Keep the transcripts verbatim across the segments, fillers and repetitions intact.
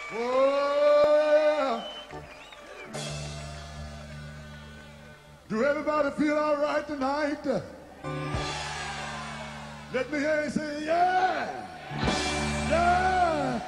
Oh, do everybody feel all right tonight? Let me hear you say, yeah, yeah.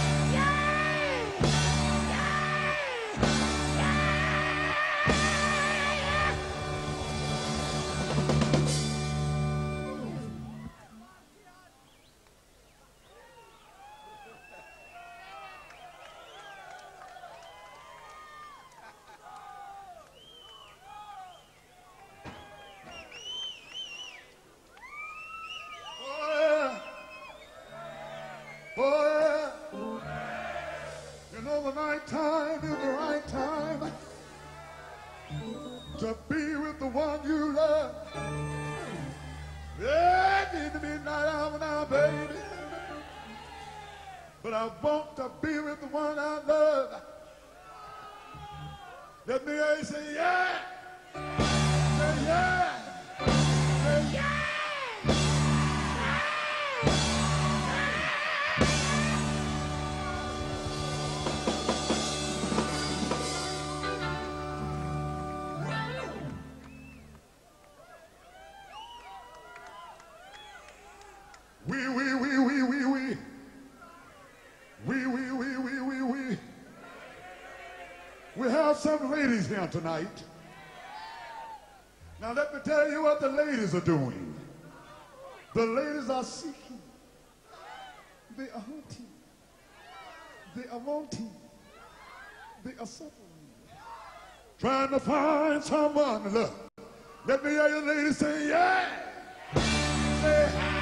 Oh, yeah. You know the night time is the right time to be with the one you love. Yeah, it needs to be midnight hour now, baby. But I want to be with the one I love. Let me hear you say yeah. Say yeah. Say yeah. We, we, we, we, we, we. We, we, we, we, we, we. We have some ladies here tonight. Now let me tell you what the ladies are doing. The ladies are seeking. They are hunting. They are wanting. They are suffering. Trying to find someone to love. Let me hear you ladies say yeah. Say hi.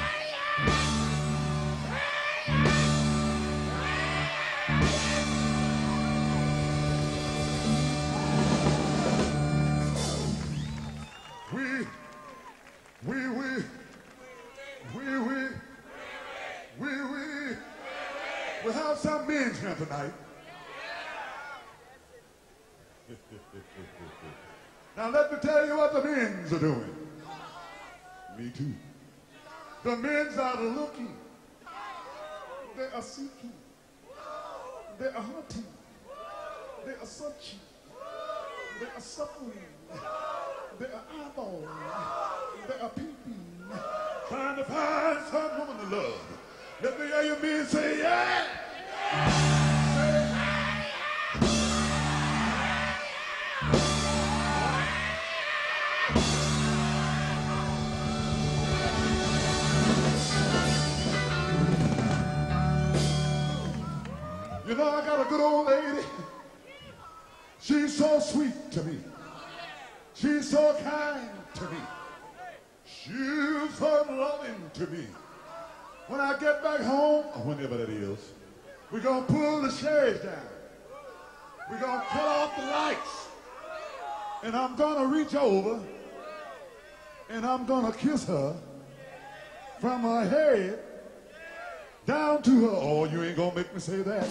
We, we, we, we, we, we, we, we have some men here tonight. Now let me tell you what the men's are doing. Me too. The men's are looking. They are seeking. They are hunting. They are searching. They are suffering. They are eyeballing. They are peeping. Trying to find some woman to love. Let me hear you men say yeah. Say you know, I got a good old lady. She's so sweet to me. She's so kind to me. She's so loving to me. When I get back home, or whenever that is, we're going to pull the shades down. We're going to cut off the lights. And I'm going to reach over and I'm going to kiss her from her head down to her. Oh, you ain't going to make me say that.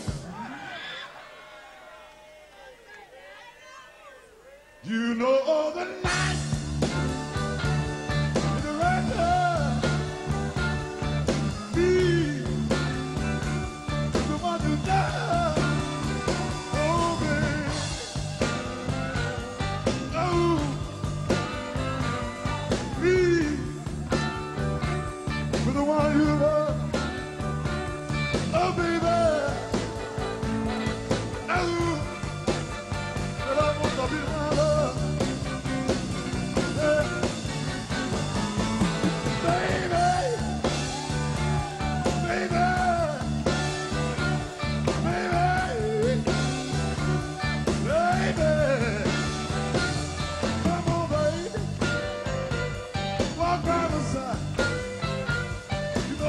You know all the night in the record, me, the one who does, oh baby, oh, me, for the one you love, oh baby, oh, that I want to be the one. You know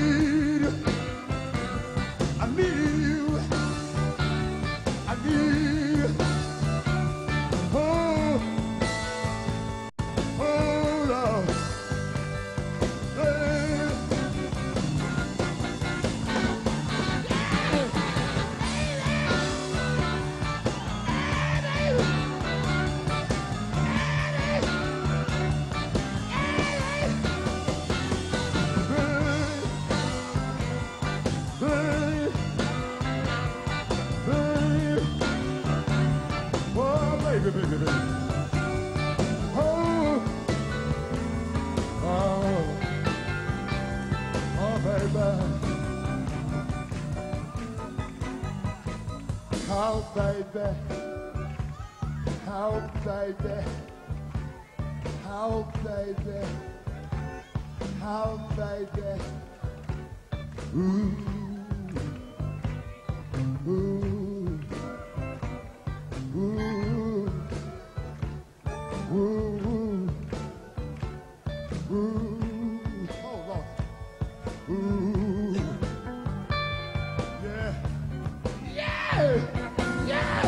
need you. I need you. I need you. Oh, oh, Lord. Hey. Baby, baby, baby. Oh, oh, oh, baby. How, baby, how, baby, how, baby, how, baby. Ooh, ooh. Ooh, ooh, ooh, oh Lord, ooh, yeah, yeah, yeah,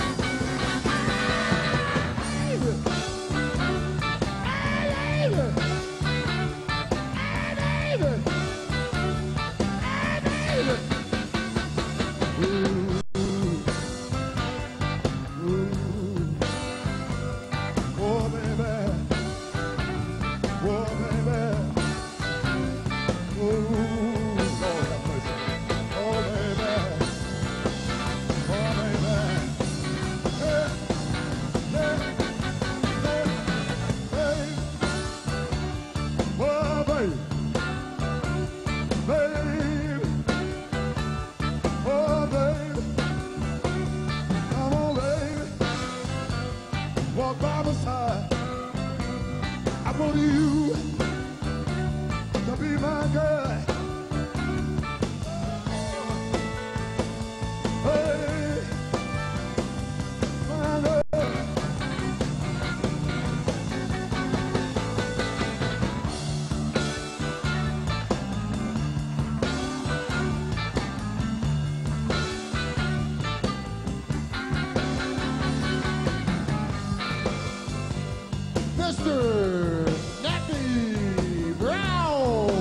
baby, hey, baby, hey, baby, hey, baby, ooh. Walk by my side. I want you to be my girl. Hey, my girl. Mister Nappy Brown.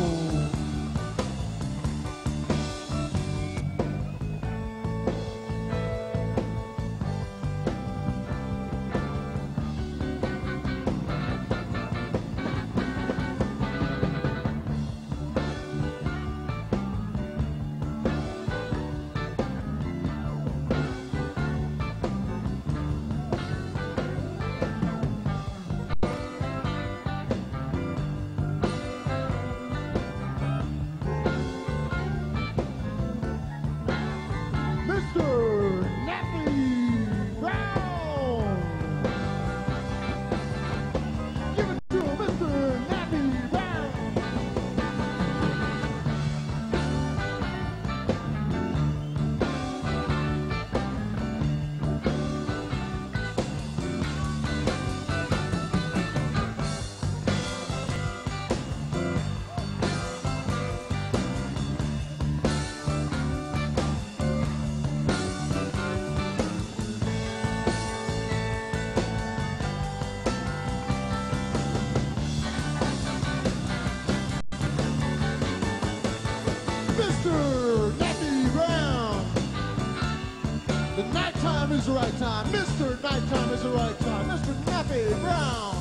Mister Nappy Brown. The nighttime is the right time. Mister Nighttime is the right time. Mister Nappy Brown.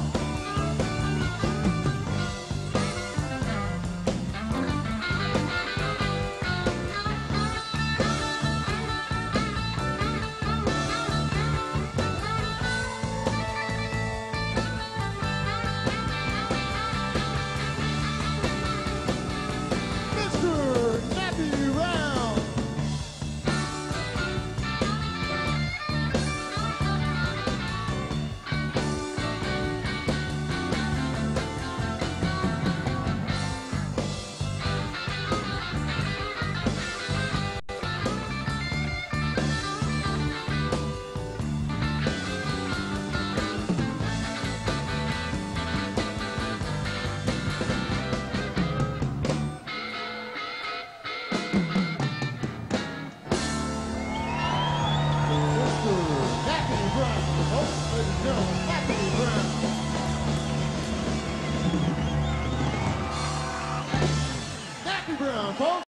gentlemen, Happy Brown. Happy Brown, folks.